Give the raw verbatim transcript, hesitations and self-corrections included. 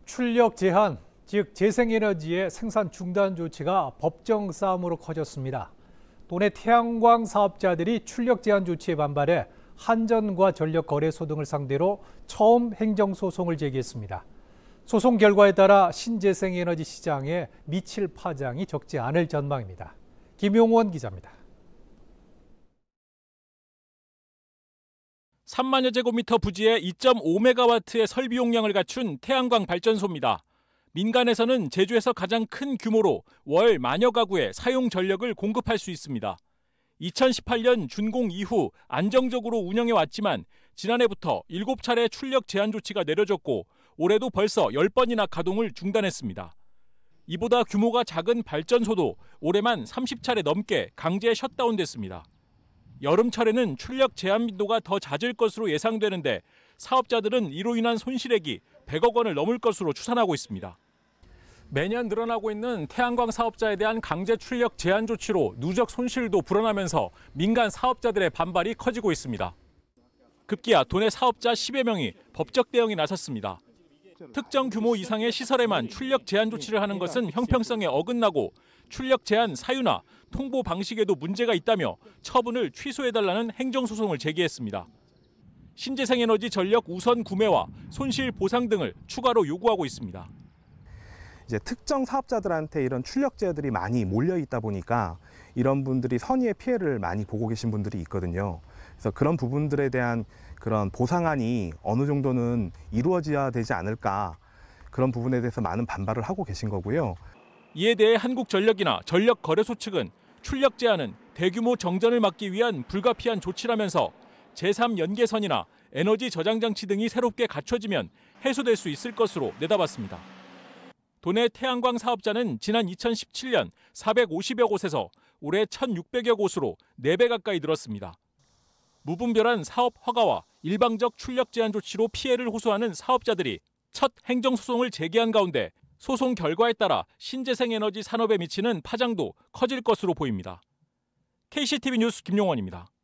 출력 제한, 즉 재생에너지의 생산 중단 조치가 법정 싸움으로 커졌습니다. 도내 태양광 사업자들이 출력 제한 조치에 반발해 한전과 전력거래소 등을 상대로 처음 행정소송을 제기했습니다. 소송 결과에 따라 신재생에너지 시장에 미칠 파장이 적지 않을 전망입니다. 김용원 기자입니다. 삼만여 제곱미터 부지에 이 점 오 메가와트의 설비 용량을 갖춘 태양광 발전소입니다. 민간에서는 제주에서 가장 큰 규모로 월 만여 가구에 사용 전력을 공급할 수 있습니다. 이천십팔 년 준공 이후 안정적으로 운영해 왔지만 지난해부터 일곱 차례 출력 제한 조치가 내려졌고 올해도 벌써 열 번이나 가동을 중단했습니다. 이보다 규모가 작은 발전소도 올해만 삼십 차례 넘게 강제 셧다운됐습니다. 여름철에는 출력 제한 빈도가 더 잦을 것으로 예상되는데 사업자들은 이로 인한 손실액이 백억 원을 넘을 것으로 추산하고 있습니다. 매년 늘어나고 있는 태양광 사업자에 대한 강제 출력 제한 조치로 누적 손실도 불어나면서 민간 사업자들의 반발이 커지고 있습니다. 급기야 도내 사업자 십여 명이 법적 대응에 나섰습니다. 특정 규모 이상의 시설에만 출력 제한 조치를 하는 것은 형평성에 어긋나고 출력 제한 사유나 통보 방식에도 문제가 있다며 처분을 취소해달라는 행정소송을 제기했습니다. 신재생에너지 전력 우선 구매와 손실 보상 등을 추가로 요구하고 있습니다. 이제 특정 사업자들한테 이런 출력 제한들이 많이 몰려 있다 보니까 이런 분들이 선의의 피해를 많이 보고 계신 분들이 있거든요. 그래서 그런 부분들에 대한 그런 보상안이 어느 정도는 이루어져야 되지 않을까, 그런 부분에 대해서 많은 반발을 하고 계신 거고요. 이에 대해 한국전력이나 전력거래소 측은 출력 제한은 대규모 정전을 막기 위한 불가피한 조치라면서 제삼 연계선이나 에너지 저장 장치 등이 새롭게 갖춰지면 해소될 수 있을 것으로 내다봤습니다. 도내 태양광 사업자는 지난 이천십칠 년 사백오십여 곳에서 올해 천육백여 곳으로 네 배 가까이 늘었습니다. 무분별한 사업 허가와 일방적 출력 제한 조치로 피해를 호소하는 사업자들이 첫 행정소송을 제기한 가운데 소송 결과에 따라 신재생에너지 산업에 미치는 파장도 커질 것으로 보입니다. 케이씨티비 뉴스 김용원입니다.